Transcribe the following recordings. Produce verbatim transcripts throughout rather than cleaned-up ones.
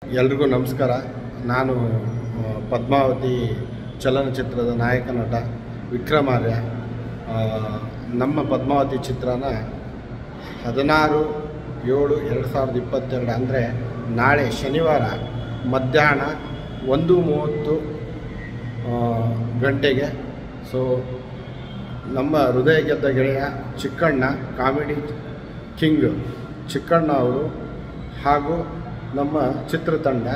ಎಲ್ರಿಗೂ ನಮಸ್ಕಾರ. ನಾನು ಪದ್ಮಾವತಿ ಚಲನಚಿತ್ರದ ನಾಯಕ ನಟ ವಿಕ್ರಮಾರ್ಯ. ನಮ್ಮ ಪದ್ಮಾವತಿ ಚಿತ್ರನ ಹದಿನಾರು ಏಳು ಎರಡು ಸಾವಿರದ ಇಪ್ಪತ್ತೆರಡು ಅಂದರೆ ನಾಳೆ ಶನಿವಾರ ಮಧ್ಯಾಹ್ನ ಒಂದು ಮೂವತ್ತು ಗಂಟೆಗೆ ಸೊ ನಮ್ಮ ಹೃದಯ ಗೆದ್ದ ಗೆಳೆಯ ಚಿಕ್ಕಣ್ಣ, ಕಾಮಿಡಿ ಕಿಂಗ್ ಚಿಕ್ಕಣ್ಣ ಅವರು ಹಾಗೂ ನಮ್ಮ ಚಿತ್ರತಂಡ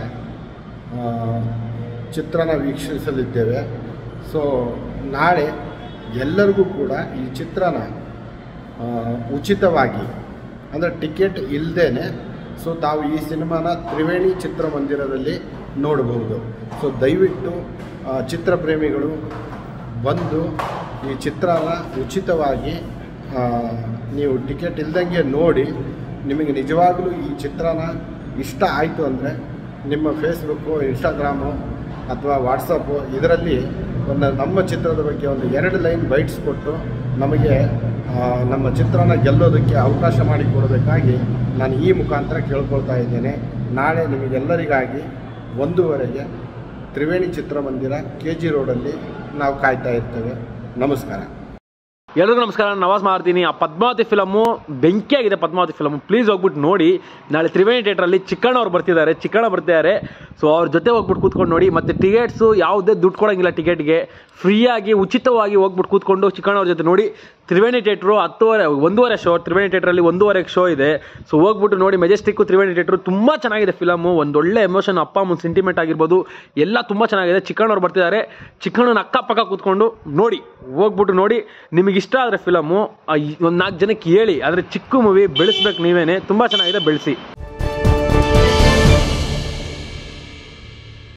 ಚಿತ್ರನ ವೀಕ್ಷಿಸಲಿದ್ದೇವೆ. ಸೊ ನಾಳೆ ಎಲ್ಲರಿಗೂ ಕೂಡ ಈ ಚಿತ್ರನ ಉಚಿತವಾಗಿ ಅಂದರೆ ಟಿಕೆಟ್ ಇಲ್ಲದೇ ಸೊ ತಾವು ಈ ಸಿನಿಮಾನ ತ್ರಿವೇಣಿ ಚಿತ್ರಮಂದಿರದಲ್ಲಿ ನೋಡಬಹುದು. ಸೊ ದಯವಿಟ್ಟು ಚಿತ್ರಪ್ರೇಮಿಗಳು ಬಂದು ಈ ಚಿತ್ರನ ಉಚಿತವಾಗಿ ನೀವು ಟಿಕೆಟ್ ಇಲ್ದಂಗೆ ನೋಡಿ. ನಿಮಗೆ ನಿಜವಾಗಲೂ ಈ ಚಿತ್ರನ ಇಷ್ಟ ಆಯಿತು ಅಂದರೆ ನಿಮ್ಮ ಫೇಸ್ಬುಕ್ಕು, ಇನ್ಸ್ಟಾಗ್ರಾಮು ಅಥವಾ ವಾಟ್ಸಪ್ಪು ಇದರಲ್ಲಿ ಒಂದು ನಮ್ಮ ಚಿತ್ರದ ಬಗ್ಗೆ ಒಂದು ಎರಡು ಲೈನ್ ಬೈಟ್ಸ್ ಕೊಟ್ಟು ನಮಗೆ ನಮ್ಮ ಚಿತ್ರನ ಗೆಲ್ಲೋದಕ್ಕೆ ಅವಕಾಶ ಮಾಡಿಕೊಡಬೇಕಾಗಿ ನಾನು ಈ ಮುಖಾಂತರ ಕೇಳ್ಕೊಳ್ತಾ ಇದ್ದೇನೆ. ನಾಳೆ ನಿಮಗೆಲ್ಲರಿಗಾಗಿ ಒಂದೂವರೆಗೆ ತ್ರಿವೇಣಿ ಚಿತ್ರಮಂದಿರ ಕೆ ಜಿ ರೋಡಲ್ಲಿ ನಾವು ಕಾಯ್ತಾ ಇರ್ತೇವೆ. ನಮಸ್ಕಾರ. ಎಲ್ರಿಗೂ ನಮಸ್ಕಾರ. ನಾನು ನವಾಜ್ ಮಾಡ್ತೀನಿ. ಆ ಪದ್ಮಾವತಿ ಫಿಲಮು ಬೆಂಕಿಯಾಗಿದೆ. ಪದ್ಮಾವತಿ ಫಿಲಮು ಪ್ಲೀಸ್ ಹೋಗ್ಬಿಟ್ಟು ನೋಡಿ. ನಾಳೆ ತ್ರಿವೇಣಿ ಥಿಯೇಟ್ರಲ್ಲಿ ಚಿಕ್ಕಣ್ಣ ಅವ್ರು ಬರ್ತಿದ್ದಾರೆ ಚಿಕ್ಕಣ್ಣ ಬರ್ತಿದ್ದಾರೆ ಸೊ ಅವ್ರ ಜೊತೆ ಹೋಗ್ಬಿಟ್ಟು ಕೂತ್ಕೊಂಡು ನೋಡಿ. ಮತ್ತು ಟಿಕೆಟ್ಸು ಯಾವುದೇ ದುಡ್ಡು ಕೊಡೋಂಗಿಲ್ಲ. ಟಿಕೆಟ್ಗೆ ಫ್ರೀಯಾಗಿ ಉಚಿತವಾಗಿ ಹೋಗ್ಬಿಟ್ಟು ಕೂತ್ಕೊಂಡು ಚಿಕ್ಕಣ್ಣ ಅವ್ರ ಜೊತೆ ನೋಡಿ. ತ್ರಿವೇಣಿ ಥಿಯೇಟ್ರು ಹತ್ತುವರೆ ಒಂದೂವರೆ ಶೋ ತ್ರಿವೇಣಿ ಥಿಯೇಟ್ರಲ್ಲಿ ಒಂದೂವರೆಗೆ ಶೋ ಇದೆ. ಸೊ ಹೋಗ್ಬಿಟ್ಟು ನೋಡಿ. ಮೆಜೆಸ್ಟಿಕ್ಕು ತ್ರಿವೇಣಿ ಥಿಯೇಟ್ರು ತುಂಬ ಚೆನ್ನಾಗಿದೆ ಫಿಲಮು. ಒಂದೊಳ್ಳೆ ಎಮೋಷನ್, ಅಪ್ಪ ಅಮ್ಮನ ಸೆಂಟಿಮೆಂಟ್ ಆಗಿರ್ಬೋದು, ಎಲ್ಲ ತುಂಬ ಚೆನ್ನಾಗಿದೆ. ಚಿಕ್ಕಣ್ಣವ್ರು ಬರ್ತಿದ್ದಾರೆ. ಚಿಕ್ಕಣ್ಣನ ಅಕ್ಕಪಕ್ಕ ಕೂತ್ಕೊಂಡು ನೋಡಿ, ಹೋಗ್ಬಿಟ್ಟು ನೋಡಿ. ನಿಮಗೆ ಇಷ್ಟ ಆದರೆ ಫಿಲಮು ಒಂದು ನಾಲ್ಕು ಜನಕ್ಕೆ ಹೇಳಿ. ಆದರೆ ಚಿಕ್ಕ ಮೂವಿ ಬೆಳೆಸ್ಬೇಕು ನೀವೇನೆ. ತುಂಬ ಚೆನ್ನಾಗಿದೆ, ಬೆಳೆಸಿ.